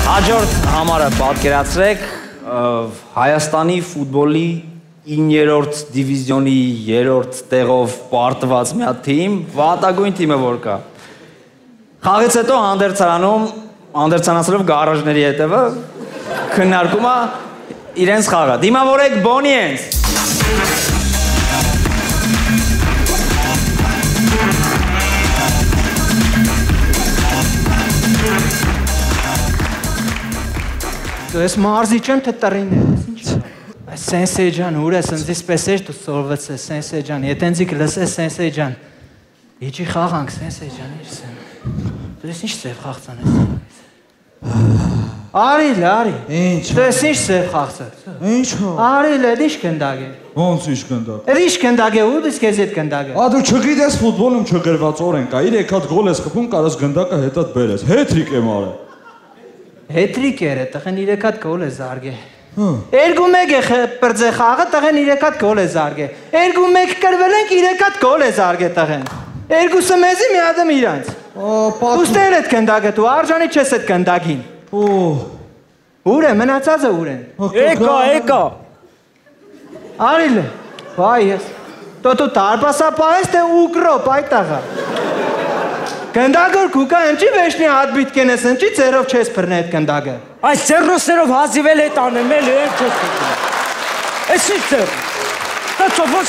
Հաջորդ համարը պատկերացրեք Հայաստանի ֆուտբոլի 9-րդ դիվիզիոնի 3-րդ տեղով պարտված մի հատ թիմ, վատագույն թիմը որ կա։ Խաղից հետո հանդերձանացելով գարաժների հետևը քննարկում է իրենց խաղը։ Դիմավորեք Բոնիենց։ Ես մարզի չեմ թե տրին ես, ինչ Սենսեյ ջան, ուր ես ընձիս պես ես դու սորվեց ես, Սենսեյ ջան, եթե ընձիկ լսես Սենսեյ ջան, իջի խաղանք, Սենսեյ ջան, ինչ սեմ, դու ես ինչ սև խաղցան ես, արիլ, արի, դու ես ինչ սև խաղցան, Ինչ հա, արիլ, էդ ինչ կնդագ է, ոնց ինչ կնդակ, էդ ինչ կնդագ է, ու դիս կեզ ետ կնդագ է, դու չգիտես ֆուտբոլում չգրված օրեն կա, 3 հատ գոլ ես խփում, կարաս գնդակը հետատ բերես, հետրիկ եմ արել, հետրիկ էր է, տղեն 3 հատ գոլ է զարգե, 2-1 է պրձե խաղը, տղեն 3 հատ գոլ է զարգե, 2-1 կրվել ենք 3 հատ գոլ է զարգե տղեն, 2-ը մեզի մի հատը միրանց, ուստեր էդ կնդագը, դու արժանի չես էդ կնդագին, ուր է, մնացածը ուր են, Եկա, արիլ է, վայ ես, դու տարբասապա ես թե ուկրոպ այ տաղա, Կնդագոր կուկա ընչի վեշնի հատբիտ կենես ընչի ծերով չես պրնե էդ կնդագը։ Այս ծերնոսերով հազիվել էտ անեմ էլ էլ չես կտում։ Ես ինչ ծեր։ Դա ծովոց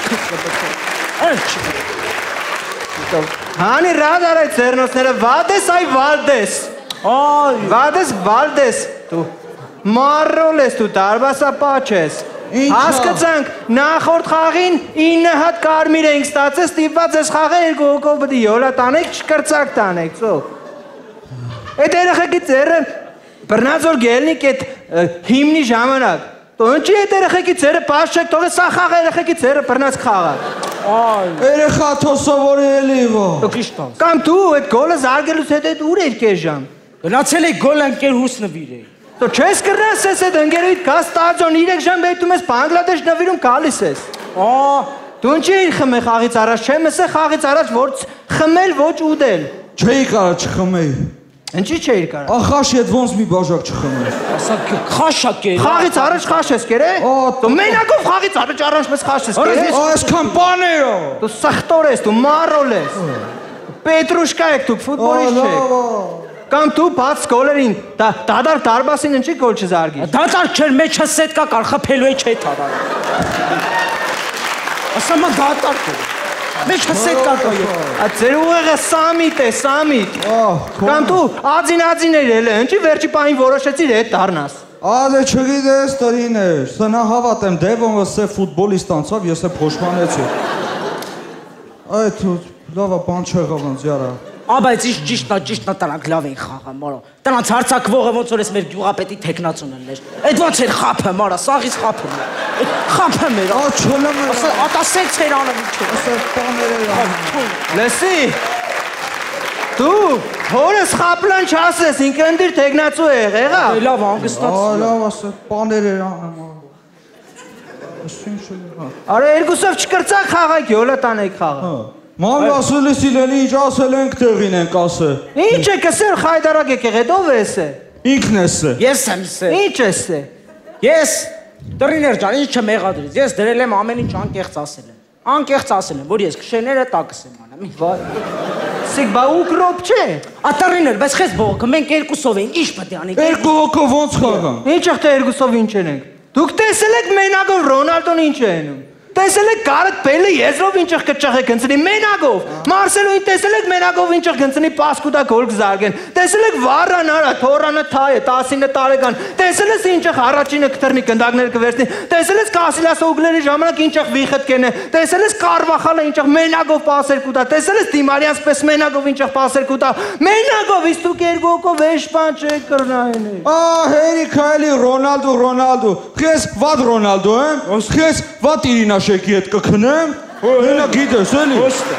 կտում։ Հանի ռադ առայ ծերնոսները վադես այ վալդես։ Վադես վալդես։ Դու մարրոլ ես դու տարբասապա չես։ Հասկացանք, նախորդ խաղին 9 հատ կարմիր էինք ստացել, ստիպված ես խաղը 2 հոգով պետք է յոլա տանեք, չկրծակ տանեք, ծով։ Այդ երեխեքի ծերը բռնած որ գելնիկ այդ հիմնի ժամանակ, դու ընչի այդ երեխեքի ծերը պաշ չեք, թող է սա խաղը երեխեքի ծերը բռնած խաղը։ երեխա թո սովորի էլի ո։ Կամ դու այդ գոլը զարգելուց հետո այդ ուր էր կես ժամ։ Գնացել էի գոլ ընկեր հուս նվիր էի։ Դու չես կրնաս ես այդ ընկերույթ կաս տաձոն 3 ժամ բետում ես բանգլադեշ նվիրում կալիս ես։ Դու ինչի էիր խմե խաղից առաջ, չեմ ասե խաղից առաջ ոչ խմել, ոչ ուդել։ Չէի կարա չխմեի։ Ինչի չէիր կարա։ Ախաշի հետ ոնց մի բաժակ չխմես։ Ասա խաշակ է։ Խաղից առաջ խաշ ես կերե։ Դու մենակով խաղից առաջ մեզ խաշ ես կերե։ Այսքան բաներո։ Դու սախտոր ես, դու մարոլ ես։ Պետրուշկա եք դուք, ֆուտբոլիստ չեք։ Կամ դու բաց գոլերին, դադար դարբասին ինչի գոլ չզարգիր։ Դադար չեր մեջը սետ կա կար խփելու է չէ թարար։ Ասա մա դադար կեր։ Մեջը սետ կա կա։ Ձեր ուղեղը սամիտ է, սամիտ։ Կամ դու ածին էր էլ է, ինչի վերջի պահին որոշեցիր հետ դառնաս։ Ադե չգիտես տրին էր, սնա հավատեմ դևոմը սե ֆուտբոլիստ անցավ, ես է փոշմանեցի։ Այդ լավա բան չեղավ ընձ յարա։ Բայց ճիշտ նա տնանք լավ էին խաղը, մարո։ Տնանց հարցակվողը ոնց որ ես մեր գյուղապետի թեկնածունն էր։ Այդ ոնց էր խափը, մարա, սաղից խափը։ Խափը մեր։ Չոլեմ էր։ Ատասենց էր անում ինչ։ Ասա բաներ էր անում։ Լսի։ Դու հորս խապլան չասես, ինքը ընդիր թեկնածու է եղա։ Լավ հանգստացի։ Լավ ասա բաներ էր անում։ Ասին շուտ։ Արա երկուսով չկրծակ խաղակ, յոլա տանեք խաղը։ Ման ասել ես իլելի ինչ ասել ենք տեղին ենք ասել։ Ինչ է կսեր խայդարակ եկեղ էդ ով ես է։ Ինքն ես է։ Ես եմ սե։ Ինչ ես է։ Ես տրիներ ջան, ինչ չմեղադրից։ Ես դրել եմ ամեն ինչ անկեղծ ասել եմ։ Անկեղծ ասել եմ, որ ես քշեները տակս եմ անեմ։ Սիկ բա ուկրոպ չէ։ Ատարիներ, բայց խես բողոքը մենք երկուսով ենք, ինչ պետք է անենք։ Երկու հոգով ոնց խաղանք։ Ինչ ախտե երկուսով ինչ ենք։ Դուք տեսել եք մենակով Ռոնալդոն ինչ է անում։ Տեսել եք Գարեթ Բեյլը եզրով ինչեղ կճախ է գնցնի մենակով, Մարսելոին տեսել եք մենակով ինչեղ գնցնի պասկուտա գոլ կզարգեն, տեսել եք Վարան արա, Թորանը թայ է, 19 տարեկան, տեսել ես ինչեղ առաջինը կտրնի գնդակներ կվերցնի, տեսել ես Կասիլյաս Օգլերի ժամանակ ինչեղ վիխտ կենե, տեսել ես Կարվախալը ինչեղ մենակով պասեր կուտա, տեսել ես Դիմարյանս պես մենակով ինչեղ պասեր կուտա, մենակով իսկ դուք երկու հոգով էշպան չեք կրնային։ Հերիքա էլի Ռոնալդո, քեզ վատ Ռոնալդո, քեզ վատ Իրինա Շեկի հետ կքնեմ, հենա գիտես էլի։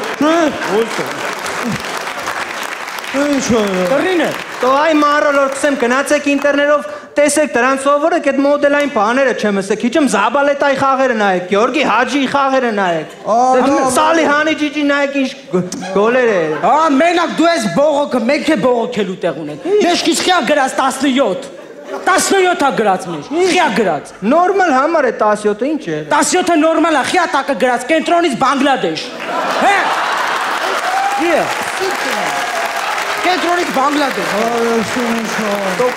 Տրինը։ Տո այ մարոլոր կսեմ գնացեք ինտերներով տեսեք դրանց սովորեք այդ մոդելային բաները չեմ ասեք, քիչմ Զաբալետայի խաղերը նայեք, Գյորգի Հաջիի խաղերը նայեք, Սալիհանի Ջիջի նայեք ինչ գոլեր է։ Մենակ դու ես բողոքը, մենք է բողոքելու տեղ ունենք։ Մեջքից խիա գրած 17։ 17-ը գրած մեջ։ Խիա գրած։ Նորմալ համար է 17-ը ինչ է։ 17-ը նորմալ է, խիա տակը գրած, կենտրոնից Բանգլադեշ։ Հե։ Կենտրոնից Բանգլադեշ։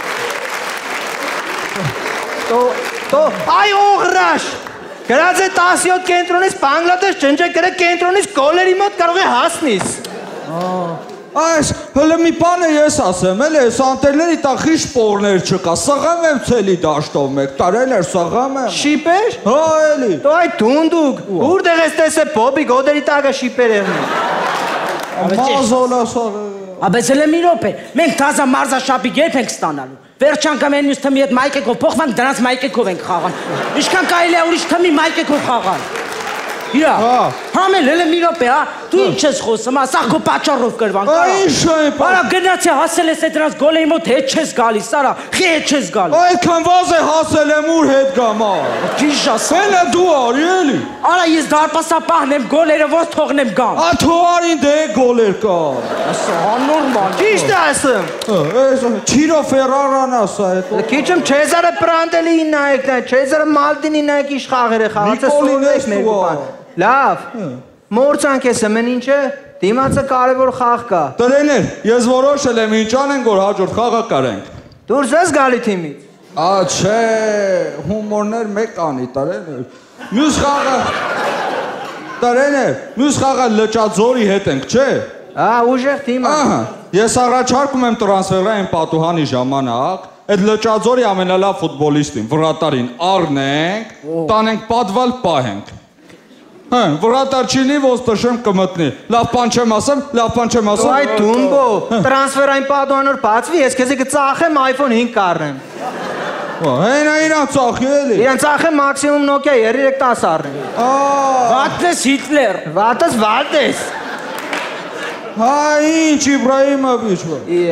Այ օղրաշ։ Գրած է 17 կենտրոնից Բանգլադեշ, ջնջե գրե կենտրոնից գոլերի մոտ կարող է հասնիս։ Այս հələ մի բան է ես ասեմ, էլի այս անտերների տակ խիշ պորներ չկա, սղեմ եմ ցելի դաշտով մեկ, տարել էր սղեմ եմ։ Շիպեր։ Հա էլի։ Դու այդ դունդուկ, որտեղ ես տեսել Բոբի գոդերի տակը շիպեր եղնի։ Մազոլա սաղ։ Աբես էլ մի րոպե, մենք թազա մարզաշապիկ երբ ենք ստանալու։ Վերջ անգամ են մյուս թմի հետ մայկեքով փոխվանք, դրանց մայկեքով ենք խաղան։ Ինչքան կարելի է ուրիշ թմի մայկեքով խաղալ։ Իրա։ Համել էլ մի րոպե, հա։ Դու ինչ ես խոսում, հա, սա քո պատճառով կրվան կարա։ Ինչ է։ Արա գնացի հասել ես այդ դրանց գոլերի մոտ հետ չես գալիս, արա, խի հետ չես գալիս։ Այդքան վազ է հասել եմ ուր հետ գամ ա։ Ճիշտ ասա։ Էլա դու արի էլի։ Արա ես դարպասապահն եմ, գոլերը ոնց թողնեմ գամ։ Ա թողարին դե գոլեր կա։ Ասա, անորմալ։ Ճիշտ է ասում։ Այս Չիրո Ֆերարան ասա այդ։ Քիչում Չեզարը Պրանտելի նայեք, Չեզարը Մալդինի նայեք ինչ խաղեր է խաղացել, Նիկոլինես մեր դու բան։ Լավ։ Մորցանք ես մեն ինչ է։ Դիմացը կարևոր խաղ կա։ Տրեներ, ես որոշել եմ ինչ անենք, որ հաջորդ խաղը կարենք։ Դուրս ես գալի թիմից։ Ա չէ, հումորներ մեկ անի, տրեներ։ Մյուս խաղը Տրեներ, մյուս խաղը Լճաձորի հետ ենք, չէ։ Ահա, ուժեղ թիմ է։ Ահա, ես առաջարկում եմ տրանսֆերային պատուհանի ժամանակ այդ Լճաձորի ամենալավ ֆուտբոլիստին, վրատարին առնենք, տանենք պատվալ պահենք։ Հա, վրատար չինի, ոնց տշեմ կմտնի։ Լավ բան չեմ ասեմ, լավ բան չեմ ասեմ։ Այ դումբո, տրանսֆերային պատուհանոր բացվի, ես քեզ կծախեմ iPhone 5 կառնեմ։ Հենա իրան ծախի էլի։ Իրան ծախեմ մաքսիմում Nokia 3310 առնեմ։ Վատես Հիտլեր։ Վատես Վալդես։ Հա, ինչ Իբրահիմովիչ։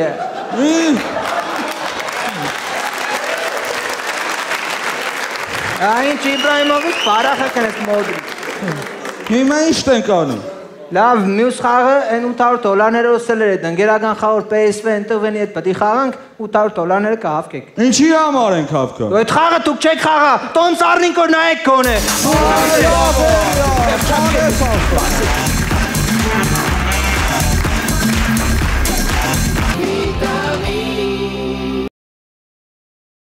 Այն Իբրահիմովիչ բարախը կնես մոդրի։ Հիմա ինչ ենք անում։ Լավ, մյուս խաղը այն $800 օսելեր է, ընկերական խաղոր PSV ընտվենի հետ պետք է խաղանք, $800 կհավկեք։ Ինչի համար ենք հավկա։ Այդ խաղը դուք չեք խաղա, տոն ծառնին կոր նայեք գոնե։